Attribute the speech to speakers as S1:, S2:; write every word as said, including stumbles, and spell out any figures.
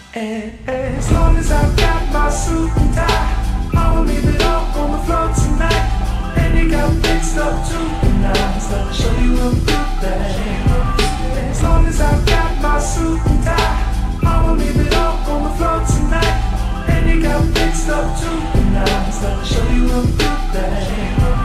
S1: And as long as I got my suit and tie, I'ma leave it all on the floor tonight. And you got fixed up too, and I was gonna show you a good thing. As long as I got my suit and tie, I'ma leave it all on the floor tonight. And you got fixed up too, and I was gonna show you a good thing.